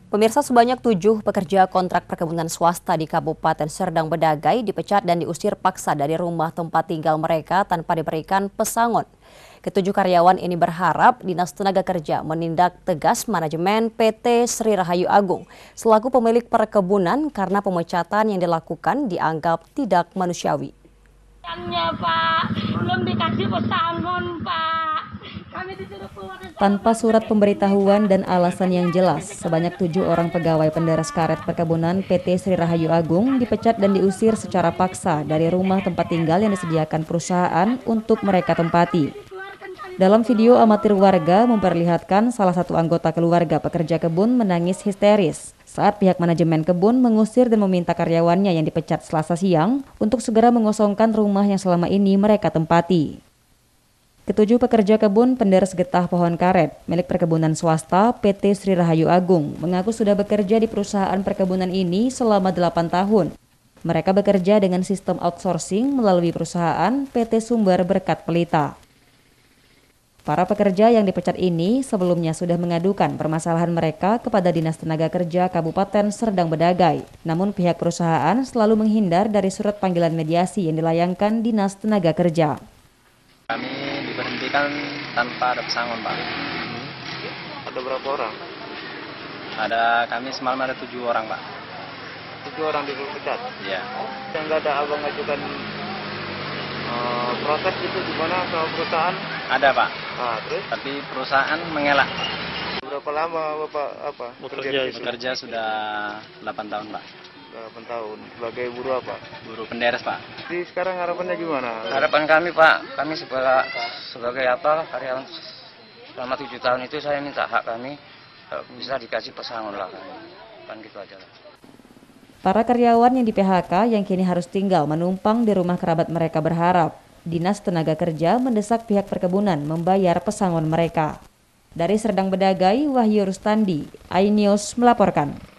Pemirsa, sebanyak 7 pekerja kontrak perkebunan swasta di Kabupaten Serdang Bedagai dipecat dan diusir paksa dari rumah tempat tinggal mereka tanpa diberikan pesangon. Ketujuh karyawan ini berharap Dinas Tenaga Kerja menindak tegas manajemen PT Sri Rahayu Agung selaku pemilik perkebunan karena pemecatan yang dilakukan dianggap tidak manusiawi. Pak, belum dikasih pesangon, Pak. Tanpa surat pemberitahuan dan alasan yang jelas, sebanyak 7 orang pegawai penderes karet perkebunan PT Sri Rahayu Agung dipecat dan diusir secara paksa dari rumah tempat tinggal yang disediakan perusahaan untuk mereka tempati. Dalam video amatir warga memperlihatkan salah satu anggota keluarga pekerja kebun menangis histeris saat pihak manajemen kebun mengusir dan meminta karyawannya yang dipecat Selasa siang untuk segera mengosongkan rumah yang selama ini mereka tempati. Ketujuh pekerja kebun penderes getah pohon karet milik perkebunan swasta PT Sri Rahayu Agung mengaku sudah bekerja di perusahaan perkebunan ini selama 8 tahun. Mereka bekerja dengan sistem outsourcing melalui perusahaan PT Sumber Berkat Pelita. Para pekerja yang dipecat ini sebelumnya sudah mengadukan permasalahan mereka kepada Dinas Tenaga Kerja Kabupaten Serdang Bedagai. Namun pihak perusahaan selalu menghindar dari surat panggilan mediasi yang dilayangkan Dinas Tenaga Kerja. Kami diberhentikan tanpa ada pesangon, Pak. Ada berapa orang? Kami semalam ada 7 orang, Pak. 7 orang dipecat? Iya. Yang nggak ada abang ngajukan protes itu gimana sama perusahaan? Ada, Pak. Nah, terus? Tapi perusahaan mengelak. Berapa lama Bapak Bekerja sudah 8 tahun, Pak. 8 tahun. Sebagai buruh apa? Buruh penderes, Pak. Jadi sekarang harapannya gimana? Harapan kami, Pak, kami sebagai karyawan selama 7 tahun itu saya minta hak kami bisa dikasih pesangon lah. Kan gitu aja lah. Para karyawan yang di PHK yang kini harus tinggal menumpang di rumah kerabat mereka berharap Dinas Tenaga Kerja mendesak pihak perkebunan membayar pesangon mereka. Dari Serdang Bedagai, Wahyu Rustandi, iNews melaporkan.